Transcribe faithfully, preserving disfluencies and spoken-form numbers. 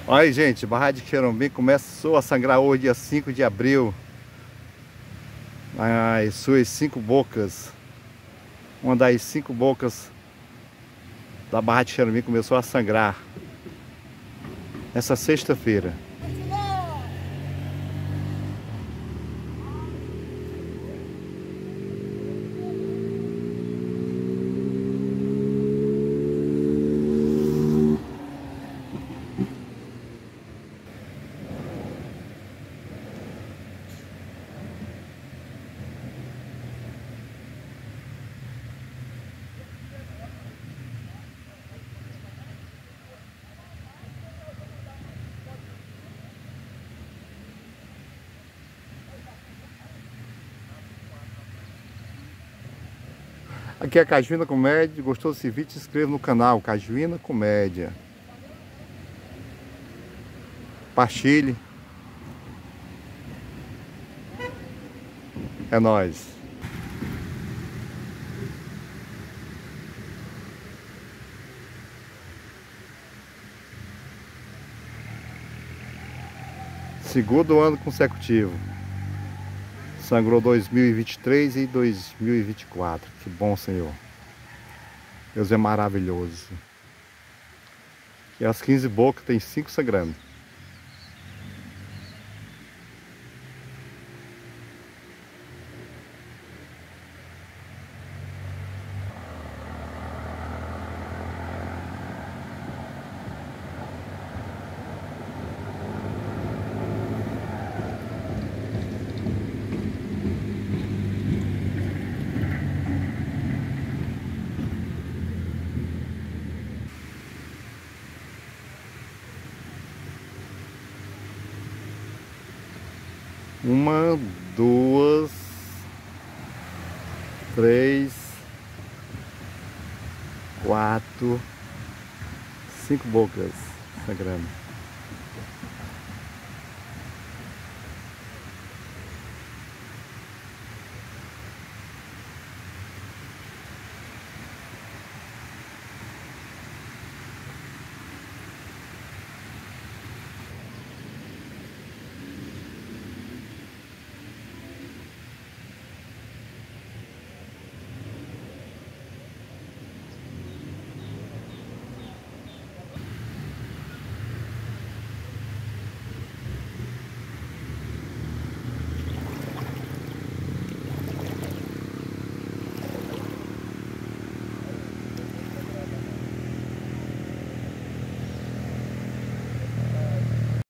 Olha aí, gente, Barra de Querumim começou a sangrar hoje, dia cinco de abril. As suas cinco bocas, uma das cinco bocas da Barra de Querumim começou a sangrar essa sexta-feira. Aqui é a Cajuína Comédia. Gostou desse vídeo? Se inscreva no canal Cajuína Comédia. Compartilhe. É nóis. Segundo ano consecutivo. Sangrou dois mil e vinte e três e dois mil e vinte e quatro. Que bom, Senhor. Deus é maravilhoso. E as quinze bocas tem cinco sangrando. Uma, duas, três, quatro, cinco bocas sangrando.